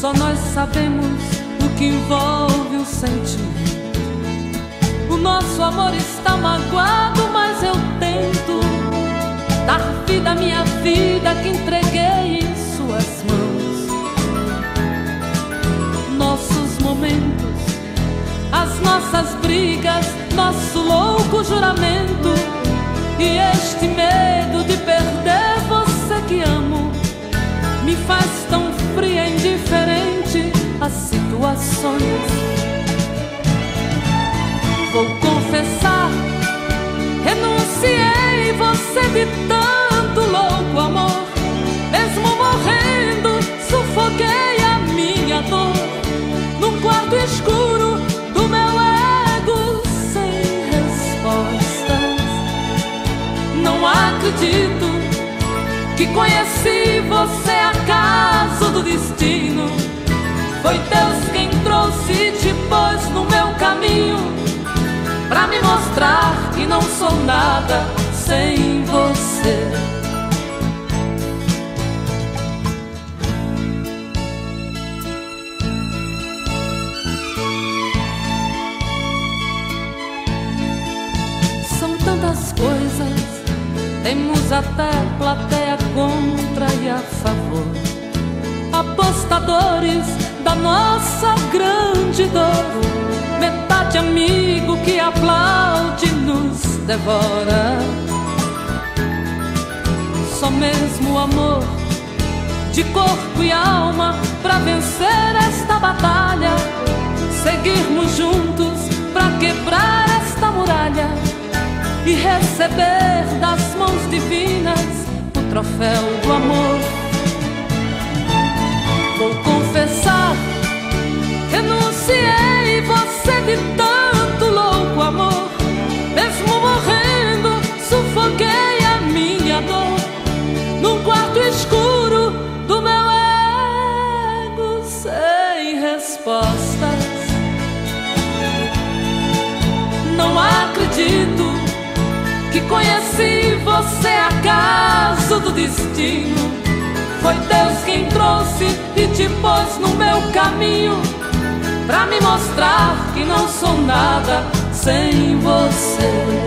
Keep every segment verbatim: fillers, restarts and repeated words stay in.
Só nós sabemos o que envolve o sentimento. O nosso amor está magoado, mas eu tento dar vida à minha vida que entreguei em suas mãos. Nossos momentos, as nossas brigas, nosso louco juramento e este medo de perder você que amo me faz tão fria e indiferente às situações. Vou confessar, renunciei você de tanto louco amor. Mesmo morrendo, sufoquei a minha dor num quarto escuro do meu ego sem respostas. Não acredito que conheci você acaso do destino. Foi Deus quem trouxe e te pôs no meu caminho pra me mostrar que não sou nada sem você. São tantas coisas, temos até plateia contra e a favor, apostadores da nossa grande dor, metade amigo que aplaude nos devora. Só mesmo o amor de corpo e alma pra vencer esta batalha, seguirmos juntos pra quebrar esta muralha e receber das mãos divinas o troféu do amor. Vou confessar, renunciei você de tanto louco amor. Mesmo morrendo, sufoquei a minha dor num quarto escuro do meu ego sem respostas. Não acredito que conheci você acaso do destino. Foi Deus quem trouxe e te pôs no meu caminho pra me mostrar que não sou nada sem você.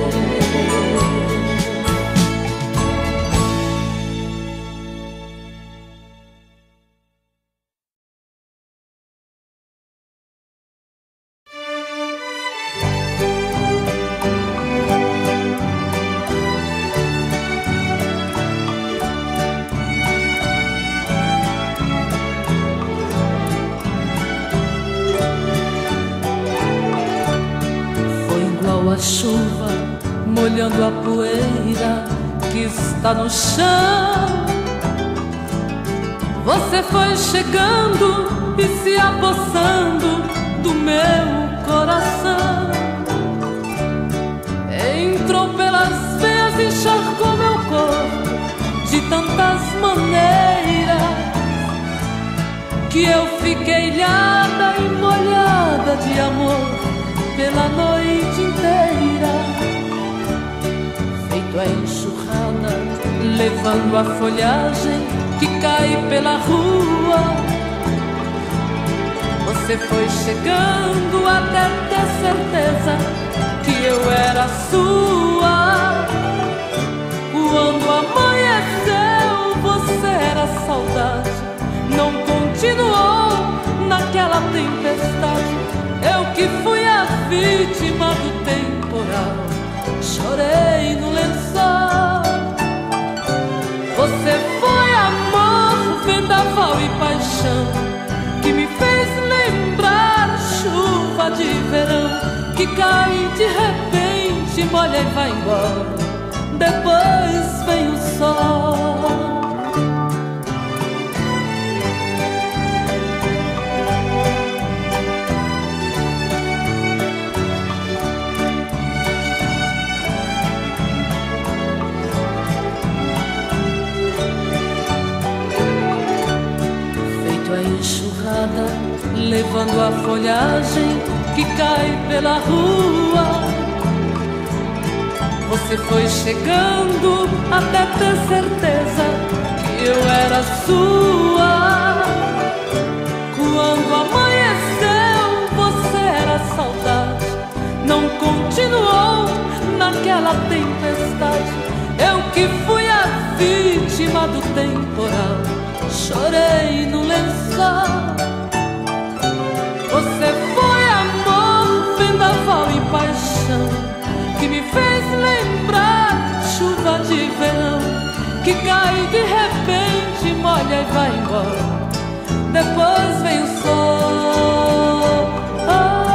A chuva molhando a poeira que está no chão. Você foi chegando e se apossando do meu coração. Entrou pelas veias e encharcou meu corpo de tantas maneiras que eu fiquei ilhada e molhada de amor pela noite inteira. Feito a enxurrada, levando a folhagem que cai pela rua. Você foi chegando até ter certeza que eu era sua. Quando amanheceu, você era saudade. Não continuou naquela tempestade. Eu que fui a vítima do temporal, chorei no lençol. Você foi amor, vendaval e paixão, que me fez lembrar chuva de verão, que cai de repente, molha e vai embora. Depois vem o sol. Levando a folhagem que cai pela rua. Você foi chegando até ter certeza que eu era sua. chorei no lençol. Você foi amor, vendaval e paixão, que me fez lembrar chuva de verão, que cai de repente, molha e vai embora. Depois vem o sol. Oh.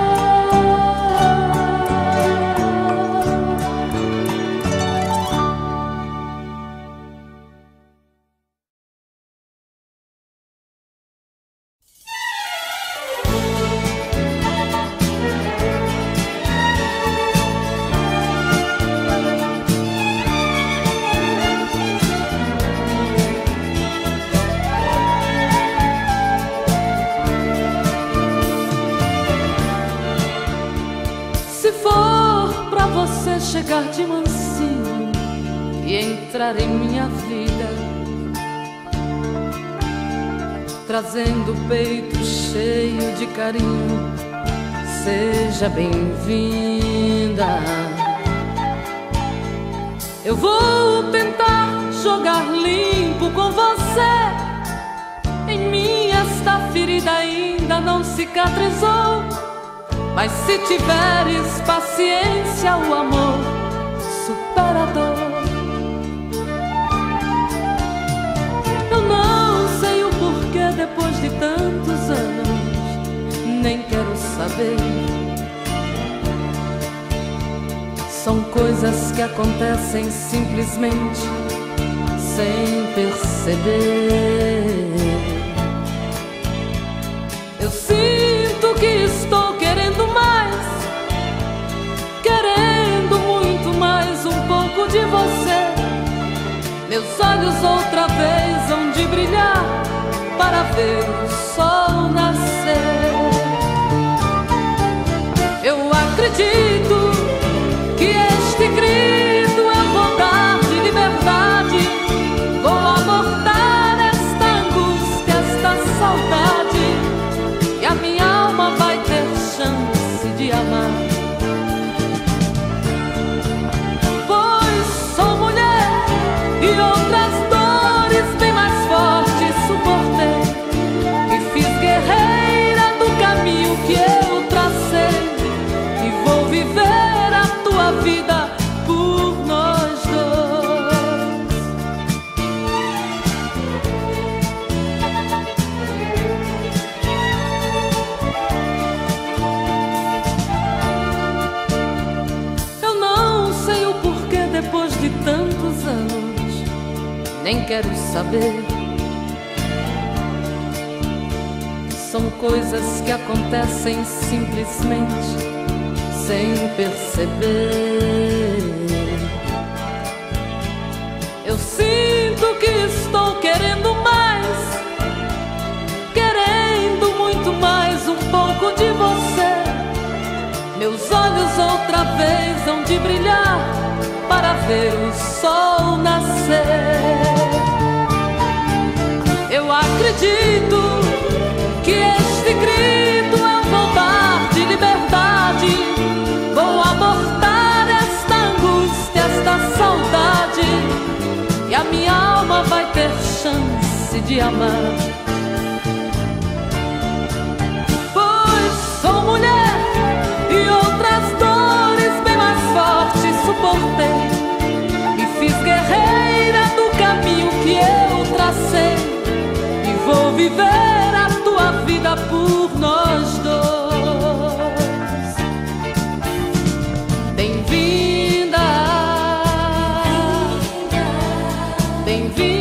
Chegar de mansinho e entrar em minha vida, trazendo o peito cheio de carinho, seja bem-vinda. Eu vou tentar jogar limpo com você. Em mim esta ferida ainda não cicatrizou, mas se tiveres paciência, o amor supera a dor. Eu não sei o porquê depois de tantos anos, nem quero saber. São coisas que acontecem simplesmente sem perceber. Eu sinto que estou querendo mais, querendo muito mais um pouco de você. Meus olhos outra vez hão de brilhar para ver o sol nascer. Eu acredito que este grito eu vou dar de liberdade, vou abortar esta angústia, esta saudade, e a minha alma vai ter chance de amar. Pois sou mulher e outras dores bem mais fortes suportei, e fiz guerreira do caminho que eu tracei, e vou viver a tua vida por nós dois. Eu não sei o porquê depois de tantos anos, nem quero saber. São coisas que acontecem simplesmente sem perceber. Eu sinto que estou querendo mais, querendo muito mais um pouco de você. Meus olhos outra vez hão de brilhar para ver o sol nascer. Eu acredito que este grito eu vou dar de liberdade, vou abortar esta angústia, esta saudade, e a minha alma vai ter chance de amar. Pois sou mulher e outras dores bem mais fortes suportei, e fiz guerreira do caminho que eu tracei, e vou viver a tua vida por nós dois. Bem-vinda, bem-vinda.